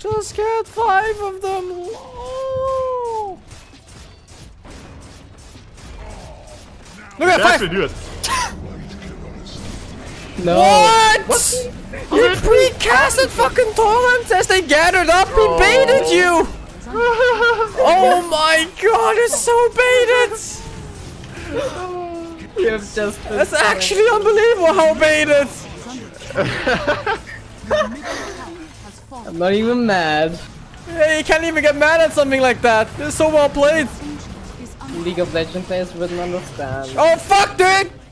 Just get 5 of them. Oh. Look at 5. Do it. No. What? You pre-casted fucking torrents as they gathered up. He baited you. Oh my god, it's so baited. You have just. That's actually unbelievable how baited. I'm not even mad. Yeah, you can't even get mad at something like that. It's so well played. League of Legends players wouldn't understand. Oh fuck, dude!